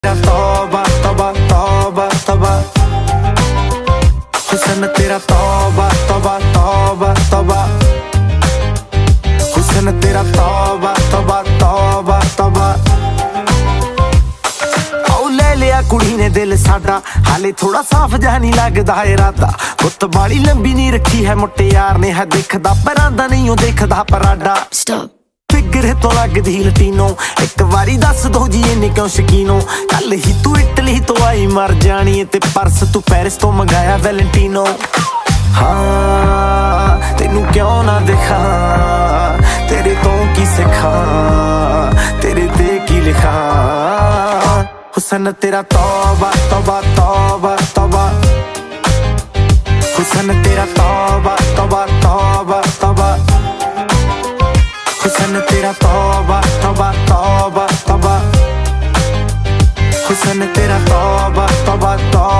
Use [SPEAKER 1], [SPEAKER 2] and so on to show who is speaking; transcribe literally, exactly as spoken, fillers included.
[SPEAKER 1] तौबा तौबा तौबा तौबा हुस्न तेरा तौबा तौबा तौबा तौबा हुस्न तेरा तौबा तौबा तौबा तौबा। आओ ले लिया कुड़ी ने दिल साडा, हाले थोड़ा साफ जहा नहीं लगदा इरादा। गुत्त बाली लंबी नहीं रखी है मुट्टे यार ने, है दिखदा परांदा नहीं ओ देखदा पराडा। फिगर तो लगदी लटीनो, एक बारी दस दो जी इन्ने क्यों शकीनो। कल ही तू इटली तो आई मर जानी है, ते परस तू पेरिस तो मंगाया वैलेंटिनो। हाँ तेनू क्यों ना दिखा, तेरे तो की सिखा, तेरे ते की लिखा। हुस्न तेरा तौबा तौबा तौबा तौबा हुस्न तेरा तौबा तौबा तौबा तौबा हुस्न तेरा तौबा तौबा तौबा तौबा हुस्न तेरा तौबा तौबा तौबा।